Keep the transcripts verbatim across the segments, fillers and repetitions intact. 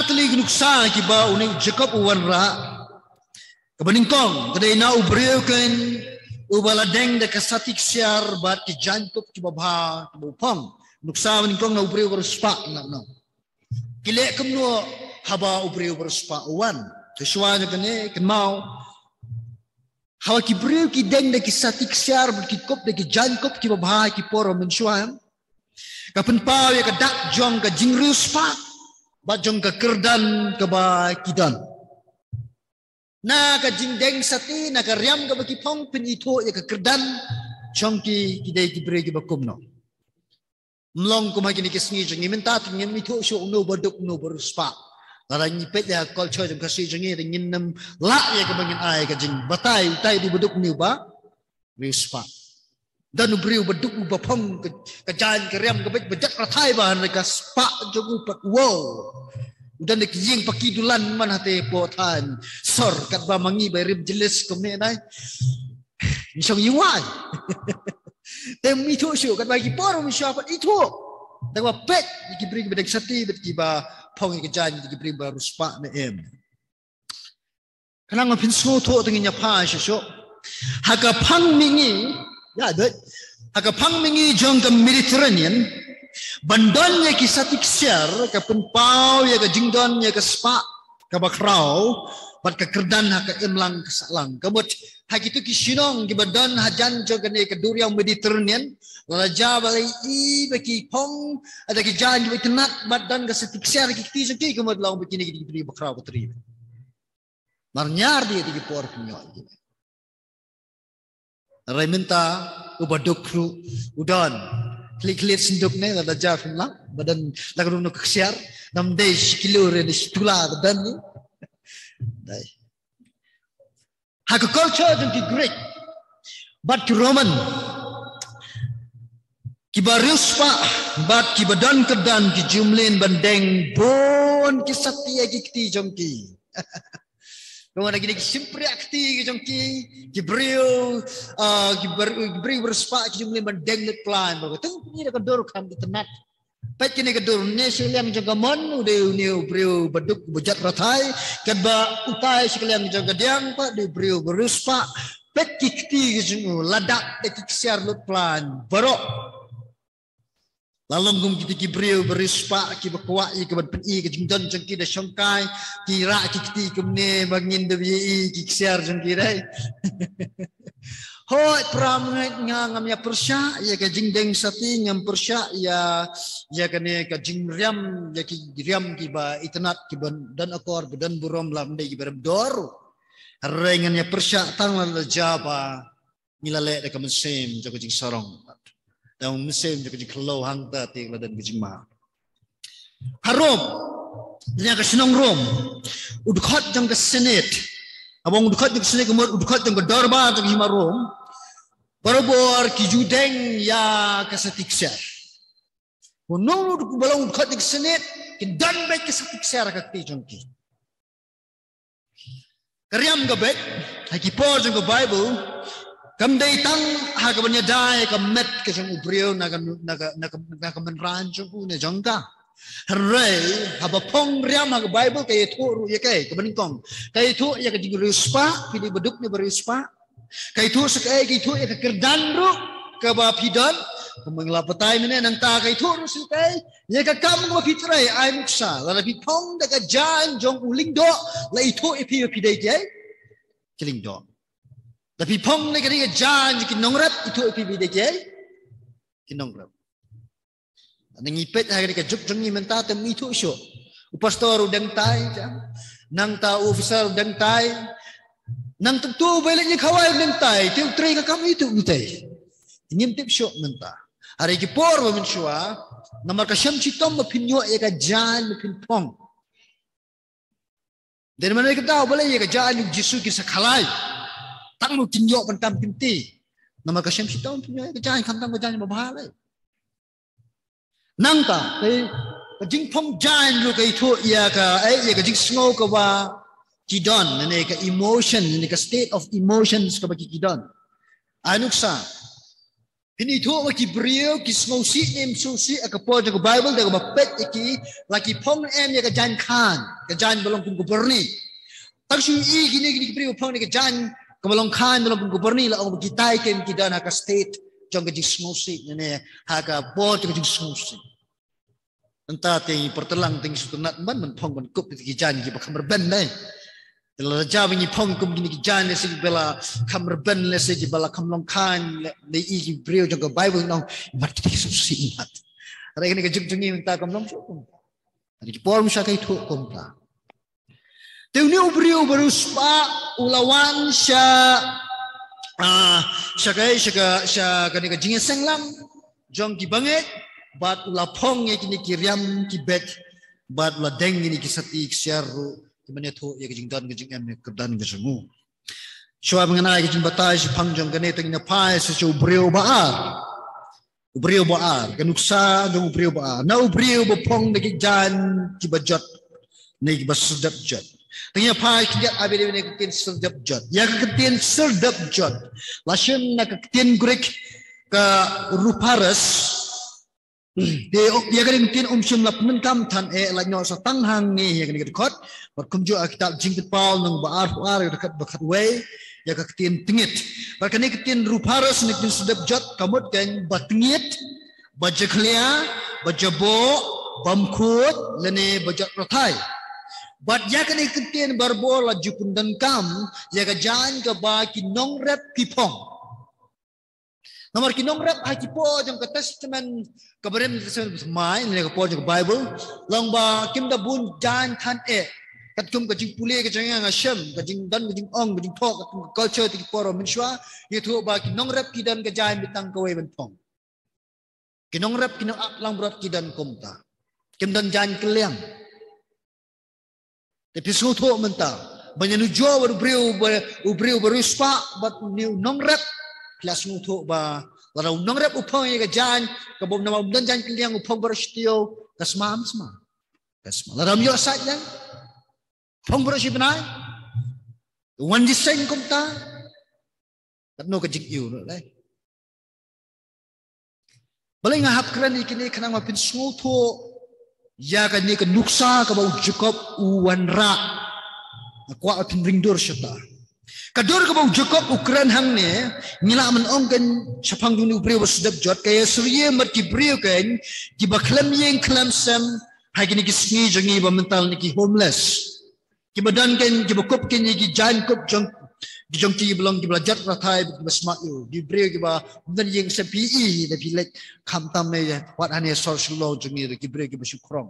tali nuksa kiba unik Jacob uwanra kabaningkong kada ina ubriyo ken ubaladeng de kasatik siar bat ki Jacob kiba bha bupang nuksa baningkong na ubriyo berspa na no kile kumno haba ubriyo berspa uwan Joshua kene kenmau hawa ki ubriyo ki deng de kasatik siar bat ki kop de ki Jacob kiba bha ki poro mensuan kapan pau ya kadak jong ka jingrius pa bajong ka kerdan ka ba kidan na ka jingdeng sati na ka riam ka ba kipong pinito ya ka kerdan jong ki kidai ki bre ki ba kumno mlong ko ma kini kisngi jong minta tu ngem mito sho no baduk no beruspa la ni pet ya culture jong ka si jong ni ngin nam la ya ka bangin ai ka jing batai utai di baduk ni ba beruspa dan ubriu beduk uba pong ke jalan ke riam ke bet bejat ratai bahan mereka spa jong upak wow dan nek jing pakidulan man hate potan sor kat ba mangi ba rib jeles kemne nai misong yuai tem itu syu kat bagi por mi sya pat itu dak ba pet ki bring bedek sati bet ki ba pong ke jalan ki bring ba ruspa ne em kanang pin so tho tenginya pa syu haka pang mingi ya dek haka pang mingi jong ke Mediterranean bandonnya kisah tiksir ke penpau ya ke jingdon ya ke spa ke bakrau bat ke kerdan ha ke imlang ke salang kebut hak itu kisinong ke bandon hajan jong ke ke duriang Mediterranean raja balai i baki pong ada ke jan di tenat badan ke setiksir ke kiti seki kemut laung begini ke diberi bakrau putri marnyar dia di por punya Rai minta ubaduk fru udan klik-klik sinduk ne la jaf lah badan lagu no keksiar nam dei kilo re stula badan ni dai ha culture jeng ki Greek but ki Roman ki barus pa bat ki badan kedan ki jumlin bandeng bon ki satya ki kti jong ki Kau nak gini simpri akti kejong ki, kibriu, ki kibriu berspak kejumlin bandeng let plan, bagai tu ni dah kedor kam di tenat, pet kini kedor ni sekalian jong gamon, udah ni briu baduk bujat ratai, kedba utai sekalian jong gadiang pak, di briu berspak, pet kikti kejong ladak dekik siar let plan, barok. Lalu gum kita kibriu berispa ki bakwa i ke ban i ke jingdon jengki da syongkai ki ra ki kiti kumne bangin da bi ki ksiar jengki dai hoi pram ngam ya persya ya ke jingdeng sati ngam persya ya ya kene ke jingriam ya ki riam ki ba itnat ki ban dan akor dan burom lam dei ki berem dor rengan ya persya tang la jaba milale da kamsem jago jing sorong dalam musim juga di kelau hangta tiang dan kejima. Harom, dia ke senang Rom, udukhat jang ke Senate, abang udukhat jang ke Senate kemudian udukhat jang ke Darbar jang hima Rom, barobor kijudeng ya ke setiksar. Menurut uduk balang udukhat jang ke Senate, kindan baik ke setiksar ke tijongki. Keriam ke baik, hakipor jang ke Bible. Kam day tang ha ka banya dai ka met ka jang ubrio na ka na ka na ka na ka menran jong ku ne jong ka hare ha ba pong riam ha ka Bible kay thu ru ye kay ka baningkong kay thu ya ka jing ruspa pili beduk ne berispa kay thu sa kay kay thu ya ka kerdan ru ka ba pidan kumang lapatay mene nang ta kay thu ru sa kay ya ka kam mo pitray ay muksa la pi pong da ka jan jong uling do la itu ipi pidai kay kiling do tapi pong ni kini jan ki nongrap itu ipi de ke ki nongrap nang ipet ha kini juk jung ni menta tem itu syo pastor udang tai nang ta officer udang tai nang tu balik ni khawai udang tai tiu tre ka kam itu utai ngim tip syo menta hari ki por wa min shwa namar ka sham chitom ma pinyo e ka jan ma pin pong den mana ka tahu balik ye ka jan jisu ki sakhalai tang lu tinjok pentam pinti nama kasem sitong punya kejahan kantang kejahan babale nangka kai kajing phong jan lu kai thu ya ka ai ya kajing snow ka wa kidon ne ka emotion ne ka state of emotions ka ba kidon anuksa Hini tu lagi beriau kisah si em susi akapo jaga Bible jaga bapet iki lagi pong em ya kejan kan kejan belum pun guberni. Tak sui gini gini beriau pong ni kejan kebalong kan belum pun guberni lah orang kita kem kita nak state jang keji susi ni haga po jaga susi. Entah tinggi pertelang tinggi sutunat man man pong man kup di kejan kita kamar ben deh. Kalau raja begini pong kum gini kijan lesi bela kamar ben lesi bela kamlong kan le i brio jaga Bible nong mat kita susi mat. Ada ini kejung jungi minta kamlong sukum. Ada di form syakai tu kumta. Tiuni brio baru spa ulawan sya ah syakai syaka syaka ni kejingnya senglam jong ki banget bat ulapong ye kini kiriam kibet bat ula deng ini kisati siaru Kemana tu ya kejing dan kejing em kedan kejengu. Syua mengenai kejing batai si pangjang kene tengina pai sesu brio baar. Brio baar kenuksa jong brio baar. Na brio bopong deki jan kibajat ni kibas sedap jat. Tengina pai kijat abede ne ketin sedap jat. Ya ketin sedap jat. Lasyen na ketin grek ke ruparas dia dia kan mungkin umsum lap menkam tan eh la nyo sa tanghang ni ya kan dekat bar kumju kitab jingkit paul nang baar baar dekat dekat we ya ka ketin tingit bar kan ketin ruparas ni ketin sedap jat kamut kan batngit bajeklia bajabo bamkut lene bajat ratai bat ya kan ketin barbo la jupundan kam ya ka jan ka ba ki nongrep pipong Nomor kinong rap haki po jang ka testament kabarem testament mai ni ka po jang Bible long ba kim da bun jan than e kat kum ka jing pule ka jang nga shem ka jing dan ka jing ong ka jing thok ka culture ti poro min shwa ye thu ba kinong rap kidan ka jan bitang ka we ben pong kinong rap kinong ak lang brat kidan komta kim dan jan keliang tapi so tho menta banyak jo baru brio brio baru spa bat new nong rap kelas ngutuk ba larau nong rep upong ye kajan kabom nama dan jan kiliang upong berstio kasmam sma kasma larau yo sat dan upong bersi benai wan diseng kumta katno ka jing yu le balai ngahap kran ikini kanang mapin ngutuk ya kan ni ka nuksa ka ba Jacob uwan ra akwa apin ringdur syata Kador ka bang Jacob Ukran hang ni ngila man ong kan sapang dunu brio sedap jot kaya surye mat ki brio kan ki baklam yeng klam sam ha kini ki sngi jangi ba mental ni ki homeless ki badan kan ki bakop kan ki jan kop jong ki jong ki belong ki belajar ratai ki basma yu di brio ki ba dan yeng sa P E da pi lek kham tam me wat ane sol sulo jangi ki brio ki basyukrong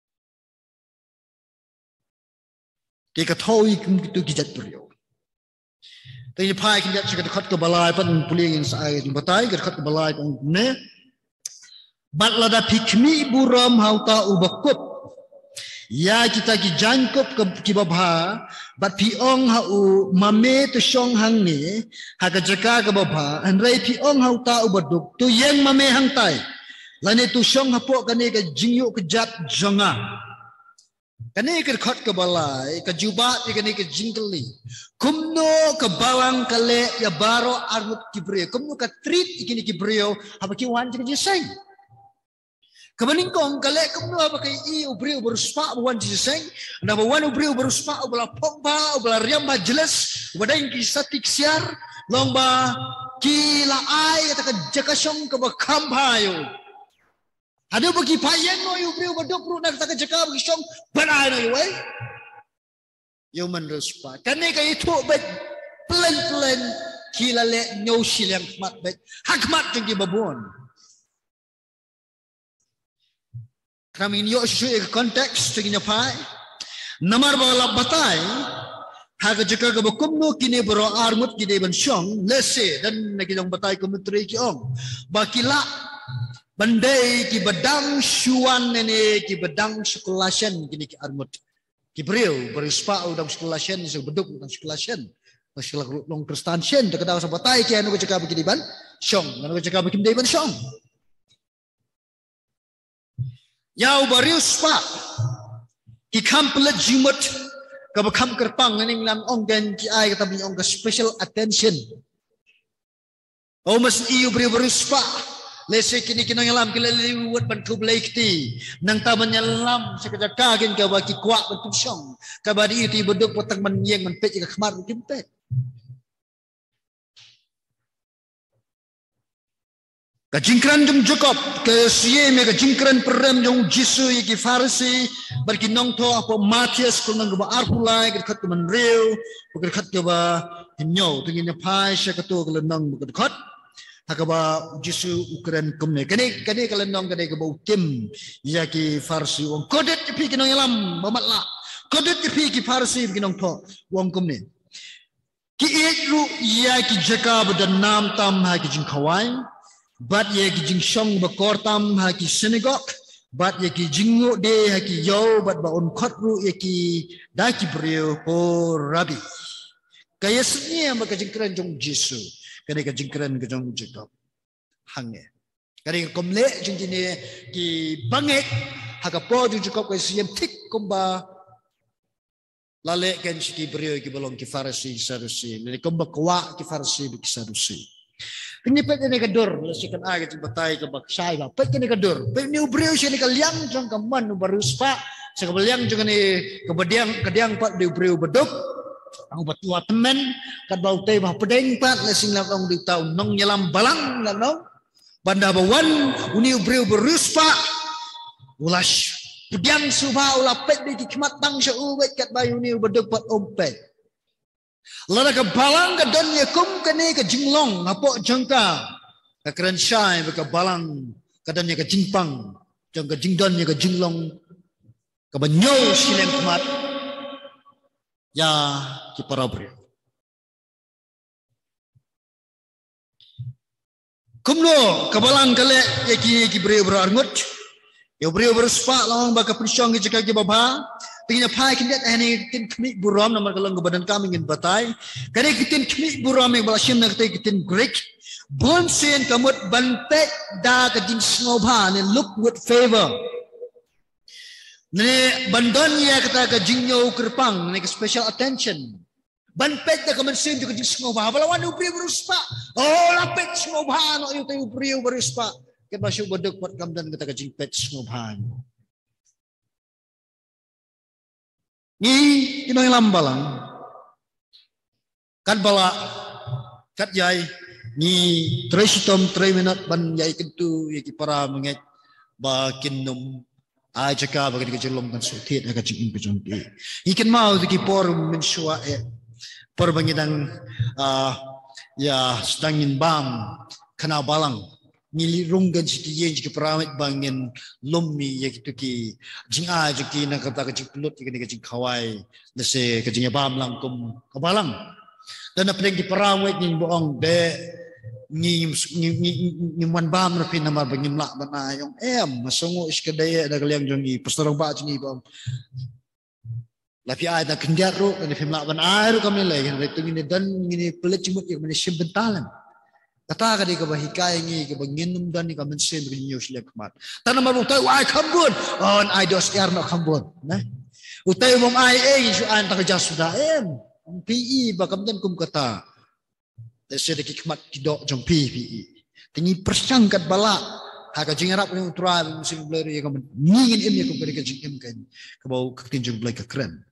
ki ka thoi kum tu ki jat brio Tapi pai kita cakap dekat ke balai pun puling yang saya jumpai dekat ke balai pun ne. Bat lada pikmi buram hauta ubakup. Ya kita ki jangkup ke kibabha. Bat piong hau mame tu syong hang ni. Haka jaka ke babha. Andrai piong hauta ubaduk. Tu yang mame hang tai. Lani tu syong hapuk kani ke jingyuk ke jat jonga. Kani ke dekat ke balai. Ke jubat kani ke jingkeli. Kumno ke bawang kale ya baro armut kibrio. Kumno ke treat ikini kibrio. Apa ki wan jeng jeseng. Kebaningkong kale kumno apa ki i ubrio beruspa wan jeseng. Na wan ubrio beruspa ubala pogba ubala riam majelis. Wadang ki satik siar. Lomba kila ai kata jakasyong ke bakambayo. Ada bagi payen no yu brio badopru nak tak jaka bagi syong banai no yu eh. Yu menruspa. Kani kay itu bet pelan-pelan kila le nyo silang mat bet hakmat jeng babon. Kami yo syuk konteks jeng nyapai. Namar bala batai hak jaka ke bakumno kini bero armut kini ban syong lese dan nak jong batai ke menteri ki ong. Bakila Bandai ki bedang syuan nene ki bedang sekulasen kini ki armut ki brio berispa udang sekulasen so beduk udang sekulasen masalah long kristansen dekat dawa sabatai ki anu cakap begini ban syong anu cakap begini ban syong yau berispa ki kamplet jimut ka bekam kerpang neng lan onggen ki ai kata bi ong special attention O mas iyo beri beruspa. Lese kini kino nyalam kila liwat ban kublai kiti. Nang taman nyalam sekejap kagin ka baki kuak bentuk syong. Kabadi itu beduk potang man yang man pet jika kemar mungkin pet. Kajingkran jom Jacob ke siye me kajingkran perem jong Jisu yaki Farisi barki nong to apa Matias kul nang ba arpulai kat kat man real kat kat ba hinyo tingin pai sya katu kul nang kat kat hakaba Jisu ukran kumne kane kane kal nong kane ka ba utim yaki Farisi wong kodet pi kinong yalam bamatla kodet pi ki Farisi kinong to wong kumne ki itru yaki Jacob dan nam tam ha ki jing khawai bat ye ki jing shong ba kortam ha ki synagogue bat ye ki jingu de ha ki yo bat ba on khotru ye ki da ki brio po rabi kaya snya ba ka jingkran jong Jisu kani ka jingkran ka jong Jacob hange kani ka komle jing jine ki banget ha ka po jong Jacob ka siem tik komba lale kan ki brio ki bolong ki Farisi Sadusi ni komba kwa ki Farisi ki Sadusi. Ini pet ni kadur, lesikan aja coba tay ke baksai lah. Pet ni kadur, pet ni ubriu sih ni kaliang jang kaman ubaruspa, sekaliang jang ni kebadiang kediang pat di ubriu beduk, ang batua temen, kat bau tay bah pedeng pat lesing lang ang di tau nong nyelam balang lah nong, banda bawan uni ubriu beruspa, ulas pediang subah ulah pet di kikmat tang seuwet kat bayu ni beduk pat ompet. Lada ka balang ka don ye kum ka ni ka jinglong apo jangka ka keren syai ka balang ka don ye ka jingpang jang ka jingdon ye ka jinglong ka banyo sileng kumat ya ki parabri kumlo ka balang kale ye ki ki bre bro arngut ye bre bro spa long ba ka prisyong ki jaka ki baba tingnya pai kindat ani tin kmi buram namar kalang badan kami ngin batai kare kitin kmi buram yang balasim nak tai kitin greek bon sen kamut banpet da ka din snobha ne look with favor ne bandon ya kata ka jinyo kerpang ne special attention banpet da kaman sen ka din snobha balawan upri beruspa oh lapet snobha no yu tai upri beruspa ke masuk bodok pat kamdan kata ka jingpet snobha ni kinong lambalang kat bala kat yai ni tresitom tre minute ban yai kentu yaki para menget ba kinnum a jaka ba ki jelom kan sutit ka jing pejong ti ikan mau ki por min shua e por bangidang ah ya stangin bam kana balang nili runggan siti yen ki paramit bangin lommi yakitu ki jinga jiki na kata ka jiplut ki ka jing khawai lese ka jinga bam lang kum kabalang dan na pling ki paramit ning boong de ni ni man bam na pin namar bangim la bana yung em masungo iskadaya da kaliang jong ni pastorong ba jini bam lapi ay da kendiat ro na pin la bana ay ro kami lagi itu ngini dan ngini pelet cimut yang meni simbentalan kata kadi ka bahikay ngi ka banginum dan ni ka mensen ka news lek mat tanam ba utay wai kambun on I dos air no kambun na utay mom ai e su an ta ka jasuda em P E ba kamdan kum kata tese de kikmat kidok jong P E tingi persangkat bala ha ka jingarap ni utra musim blur ya ka ngingin em ya ka ka jing em kan ka bau ka tinjung blai ka kren